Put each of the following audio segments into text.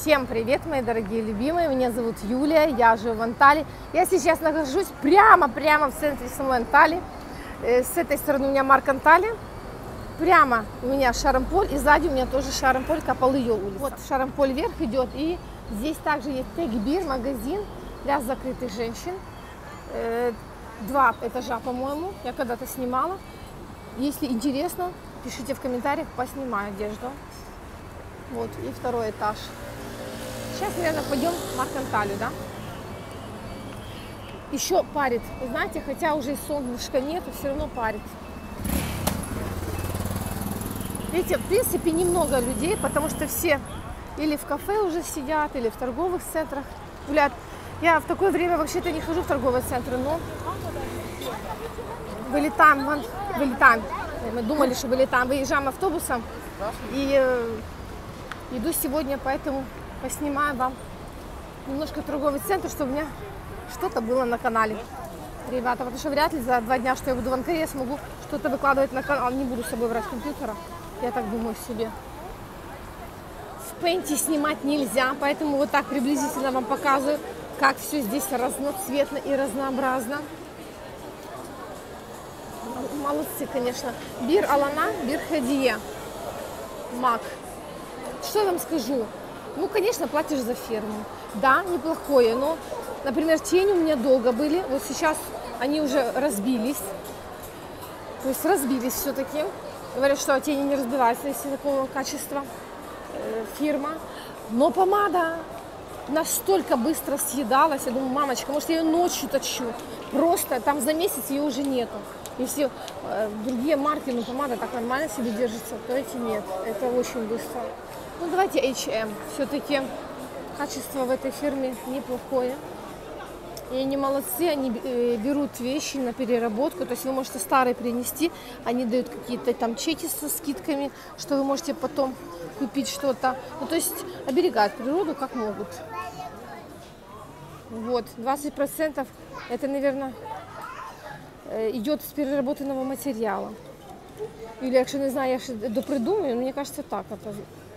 Всем привет, мои дорогие любимые, меня зовут Юлия, я живу в Анталии. Я сейчас нахожусь прямо в центре самой Анталии. С этой стороны у меня Марк Анталия, прямо у меня Шарамполь, и сзади у меня тоже Шарамполь, Капалыё улица. Вот Шарамполь вверх идет, и здесь также есть Тегбир, магазин для закрытых женщин. 2 этажа, по-моему, я когда-то снимала. Если интересно, пишите в комментариях, поснимаю одежду. Вот, и 2-й этаж. Сейчас, наверное, пойдем в Марк Анталию, да? Еще парит, вы знаете, хотя уже солнышка нет, все равно парит. Видите, в принципе, немного людей, потому что все или в кафе уже сидят, или в торговых центрах гуляют. Я в такое время вообще-то не хожу в торговые центры, но вылетаем. Мы думали, что вылетаем, выезжаем автобусом. И иду сегодня, поэтому поснимаю вам немножко торговый центр, чтобы у меня что-то было на канале. Ребята, потому что вряд ли за 2 дня, что я буду в Анкаре, я смогу что-то выкладывать на канал. Не буду с собой брать компьютера, я так думаю себе. В Пенте снимать нельзя, поэтому вот так приблизительно вам показываю, как все здесь разноцветно и разнообразно. Молодцы, конечно. Бир Алана, Бир Хадия, Мак. Что я вам скажу? Ну, конечно, платишь за ферму. Да, неплохое, но, например, тени у меня долго были. Вот сейчас они уже разбились. То есть разбились все-таки. Говорят, что тени не разбиваются, если такого качества фирма. Но помада настолько быстро съедалась. Я думаю, мамочка, может, я ее ночью точу. Просто там за месяц ее уже нету. Если другие марки, ну, помада так нормально себе держится, то эти нет. Это очень быстро. Ну, давайте H&M. Все-таки качество в этой фирме неплохое. И они молодцы, они берут вещи на переработку. То есть вы можете старые принести, они дают какие-то там чеки со скидками, что вы можете потом купить что-то. Ну, то есть оберегают природу как могут. Вот, 20% это, наверное, идет с переработанного материала. Или, якщо не знаю, я ще допридумаю, мне кажется, так. Это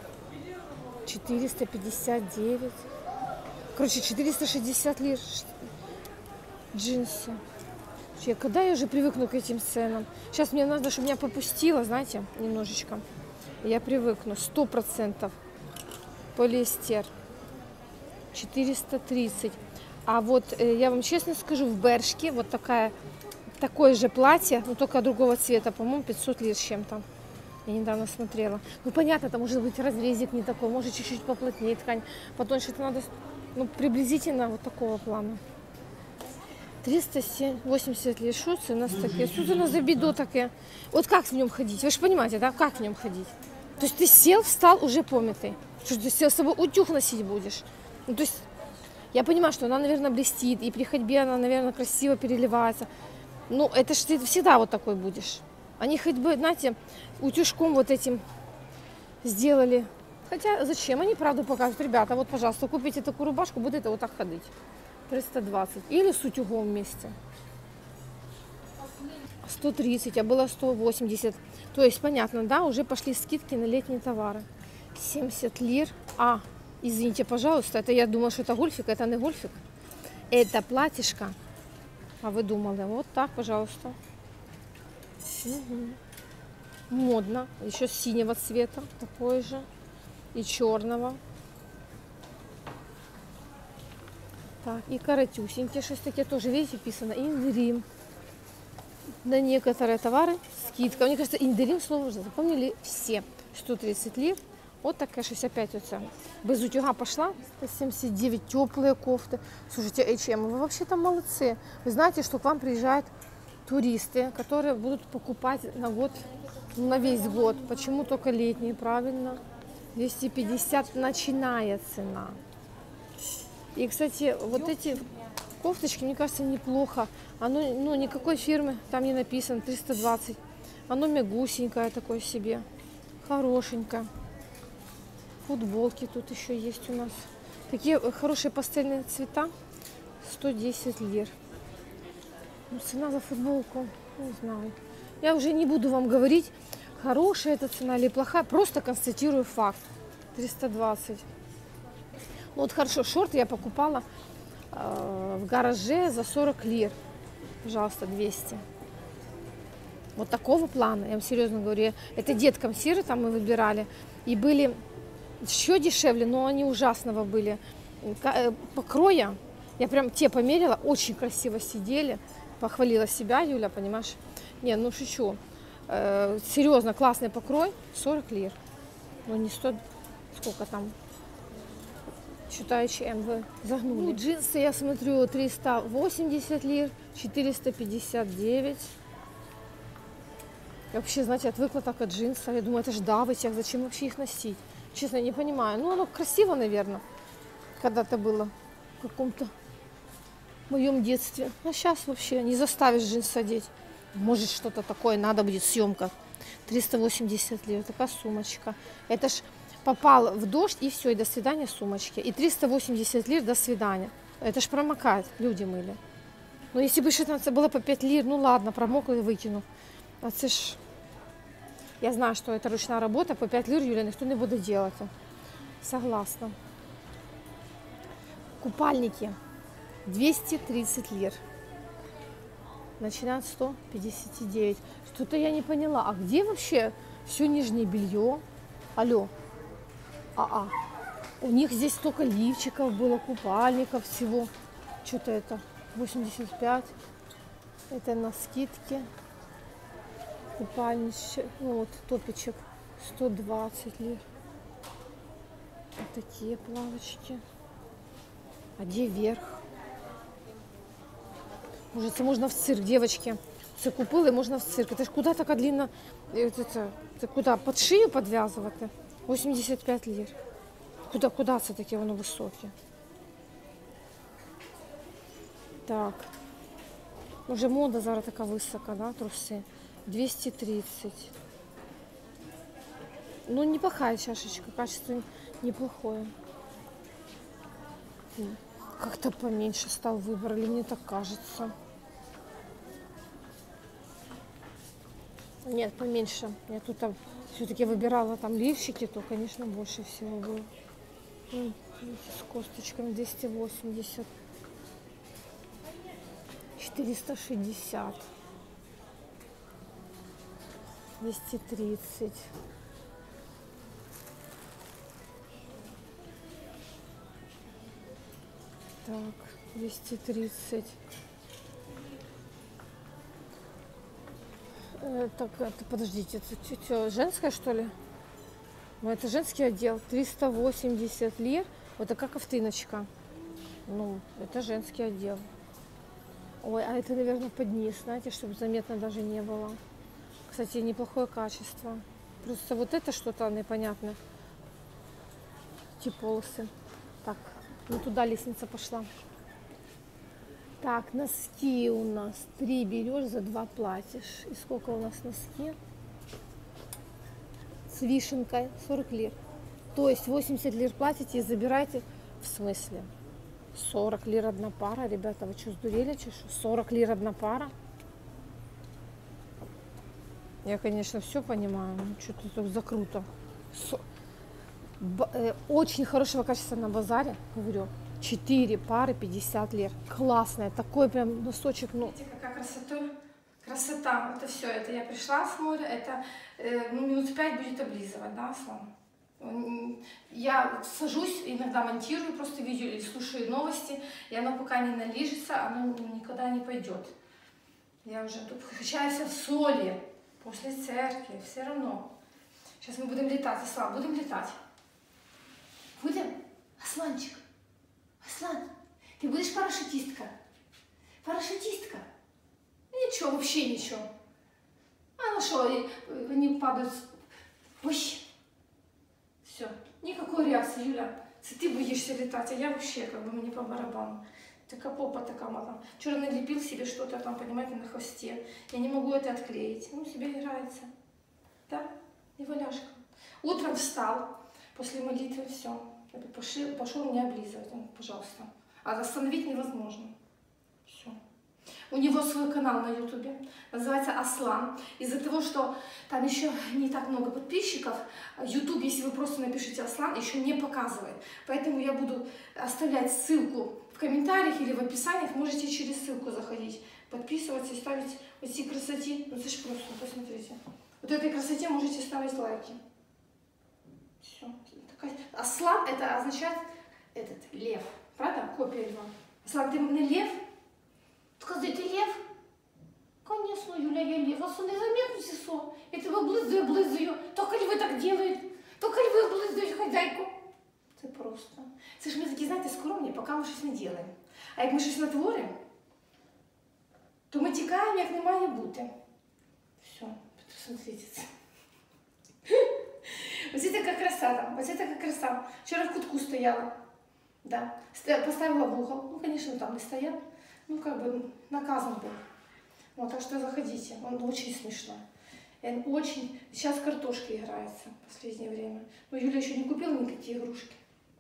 459. Короче, 460 лир джинсы. Когда я уже привыкну к этим ценам? Сейчас мне надо, чтобы меня попустило, знаете, немножечко. Я привыкну. 100% полиэстер. 430. А вот я вам честно скажу, в Бершке вот такое же платье, но только другого цвета, по-моему, 500 лир с чем-то. Я недавно смотрела. Ну, понятно, там может быть разрезик не такой, может чуть-чуть поплотнее ткань. Потоньше это надо, ну, приблизительно вот такого плана. 380 лир. Что у нас такие? Что у нас за бедо такие? Вот как в нем ходить? Вы же понимаете, да? Как в нем ходить? То есть ты сел, встал, уже помятый. Что ты сел, с собой утюг носить будешь? Ну, то есть я понимаю, что она, наверное, блестит, и при ходьбе она, наверное, красиво переливается. Ну, это ж ты всегда вот такой будешь. Они хоть бы, знаете, утюжком вот этим сделали. Хотя зачем? Они правду показывают. Ребята, вот, пожалуйста, купите такую рубашку, будете вот так ходить. 320. Или с утюгом вместе. 130, а было 180. То есть, понятно, да, уже пошли скидки на летние товары. 70 лир. А, извините, пожалуйста, это я думала, что это гольфик, это не гольфик. Это платьишко. А вы думали, вот так, пожалуйста. Угу. Модно. Еще синего цвета, такой же. И черного. Так, и коротюсенькие, что такие тоже, видите, писано индирим. На некоторые товары скидка. Мне кажется, индирим слово уже запомнили все. 130 лир. Вот такая 65 оценка. Без утюга пошла. 179, теплые кофты. Слушайте, H&M, вы вообще там молодцы. Вы знаете, что к вам приезжают туристы, которые будут покупать на год, на весь год. Почему только летние? Правильно. 250 начиная цена. И, кстати, вот эти кофточки, мне кажется, неплохо. Оно, ну, никакой фирмы там не написано. 320. Оно мягусенькое такое себе. Хорошенькое. Футболки тут еще есть у нас. Такие хорошие пастельные цвета. 110 лир. Ну, цена за футболку, не знаю. Я уже не буду вам говорить, хорошая эта цена или плохая. Просто констатирую факт. 320. Ну вот хорошо, шорты я покупала в гараже за 40 лир. Пожалуйста, 200. Вот такого плана, я вам серьезно говорю. Это деткам сиры там мы выбирали. И были еще дешевле, но они ужасного были. Покроя, я прям те померила, очень красиво сидели. Похвалила себя, Юля, понимаешь? Не, ну шучу. Серьезно, классный покрой, 40 лир. Ну не 100, сколько там? Что-то H&M загнули. Ну, джинсы, я смотрю, 380 лир, 459. Я вообще, знаете, отвыкла так от джинсов. Я думаю, это же давочек, зачем вообще их носить? Честно, я не понимаю. Ну, оно красиво, наверное, когда-то было в каком-то моем детстве. А сейчас вообще не заставишь джинсы одеть. Может, что-то такое надо будет, съемка. 380 лир, такая сумочка. Это ж попал в дождь, и все, и до свидания сумочки. И 380 лир, до свидания. Это ж промокает, люди мыли. Но если бы это было по 5 лир, ну ладно, промокла и выкину. А це ж... Я знаю, что это ручная работа, по 5 лир, Юля, никто не будет делать. Согласна. Купальники. 230 лир. Начинают 159. Что-то я не поняла. А где вообще все нижнее белье? Алло. У них здесь столько лифчиков было, купальников всего. Что-то это 85. Это на скидке. Купальничек, ну вот топичек 120 лир. Вот такие плавочки. А где верх? Может, это можно в цирк, девочки. Це купили, можно в цирк. Это ж куда така длинна, це куда, под шию подвязувати? 85 лир. Куда це таке воно високе? Так. Уже мода зараз така висока, да, труси. 230. Ну, неплохая чашечка, качество неплохое. Как-то поменьше стал выбор, или мне так кажется? Нет, поменьше. Я тут все-таки выбирала там лифчики, то, конечно, больше всего было. С косточками 280. 460. 230. Так, 230. Так, это, подождите, это женская, что ли? Ну, это женский отдел. 380 лир. Вот такая ковтыночка. Ну, это женский отдел. Ой, а это, наверное, под низ, знаете, чтобы заметно даже не было. Кстати, неплохое качество. Просто вот это что-то непонятное. Эти полосы. Так, ну туда лестница пошла. Так, носки у нас 3 берешь, за 2 платишь. И сколько у нас носки? С вишенкой 40 лир. То есть 80 лир платите и забираете. В смысле? 40 лир одна пара, ребята, вы что, сдурели? 40 лир одна пара? Я, конечно, все понимаю, но что-то тут закруто. Очень хорошего качества на базаре, говорю. 4 пары, 50 лир. Классная, такой прям носочек. Ну. Видите, какая красота. Это все, это я пришла с моря, это минут 5 будет облизывать, да, Слава? Я сажусь, иногда монтирую просто видео или слушаю новости, и оно пока не налижется, оно никогда не пойдет. Я уже тут качаюсь в соли после церкви, все равно. Сейчас мы будем летать, Аслан, будем летать. Будем? Асланчик, Аслан, ты будешь парашютистка? Парашютистка? Ничего, вообще ничего. А ну что, они падают. Ой. Все, никакой реакции, Юля. Ты боишься летать, а я вообще как бы мне по барабану. Такая попа такая мала. Вчера налепил себе что-то там, понимаете, на хвосте. Я не могу это отклеить. Ну, себе играется. Да? Неваляшка. Утром встал, после молитвы, все. Пошел меня облизывать. Он, пожалуйста. А остановить невозможно. Все. У него свой канал на ютубе, называется Аслан. Из-за того, что там еще не так много подписчиков, YouTube, если вы просто напишите Аслан, еще не показывает. Поэтому я буду оставлять ссылку в комментариях или в описаниях, можете через ссылку заходить, подписываться и ставить вот эти красоте. Ну это ж просто, посмотрите. Вот этой красоте можете ставить лайки. Все. Аслан это означает этот лев, правда? Копия льва. Аслан, ти не лев? Скажи, ти лев? Конечно, Юля, я лев. А що незаметно сісо? Я тебе облизую. Только львы так делают. Только львы облизують хозяйку. Це просто. Це ж ми такі, знаєте, скромні, поки ми щось не робимо. А як ми щось натворимо, то ми тікаємо, як не має бути. Все, посмотрите це. Ось це така краса там, ось це така краса. Вчора в кутку стояла. Да. Поставила в угол. Ну, конечно, там не стоял. Ну, как бы наказан был. Вот, так что заходите. Он очень смешной. Он очень... Сейчас картошка играется в последнее время. Но Юля еще не купила никакие игрушки.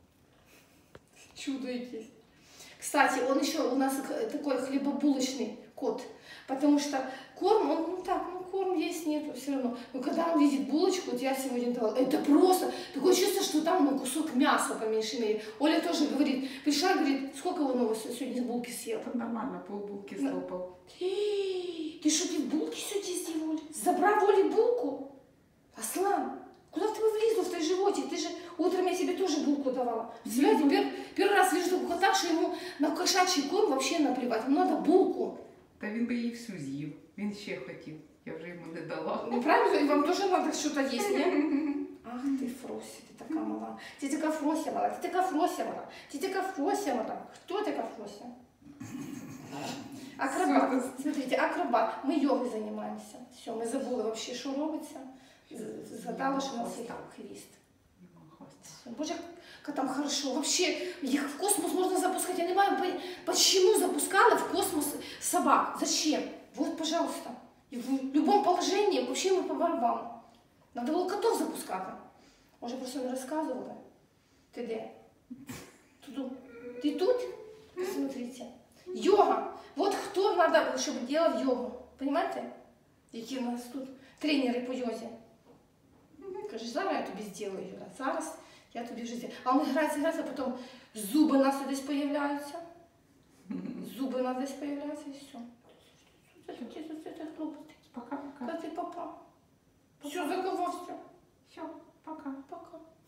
Чудо есть. Кстати, он еще у нас такой хлебобулочный кот. Потому что корм, он, ну так, ну корм есть, нет, все равно. Но когда он видит булочку, вот я сегодня давала, это просто такое чувство, что там ну, кусок мяса по меньшей мере. Оля тоже говорит, пришла, говорит, сколько он у вас сегодня булки съел? Это нормально, полбулки слопал. Ты что, ты булки сегодня съел, Оля? Забрал Оле булку? Аслан, куда ты влезла в твой животе? Ты же утром я тебе тоже булку давала. Представляете, первый раз вижу такого кота, что ему на кошачий корм вообще наплевать, ему надо булку. Та він би її всю з'їв. Він ще хотів. Я вже йому не дала. Ну правильно, вам тоже надо что-то есть, не? Ах ты, Фрося, ты такая мала. Ты такая Фрося мала, ты такая Фрося мала. Ты такая Фрося мала. Кто такая Фрося? Акробат. Смотрите, акробат. Мы йогой занимаемся. Все, мы забыли вообще, что робиться. Задала, что у нас есть хвист. Боже, как там хорошо. Вообще, их в космос можно запускать. Я не знаю, почему запускали в космос собак. Зачем? Вот, пожалуйста. И в любом положении, вообще мы по барабану. Надо было котов запускати. Може, просто не розказували? Ти де? Тут. Ти тут? Посмотрите. Йога. Вот кто надо, чтобы делал йогу. Понимаете? Які у нас тут тренери по йозі. Кажеш, зараз я тобі зроблю, Юра. Зараз я тобі вже зроблю. А він грається, а потім зуби у нас десь появляються. Зуби у нас десь появляються і все. Це хлопець. Пока-пока. Та ти папа. Все, заговався. Все, пока. Пока.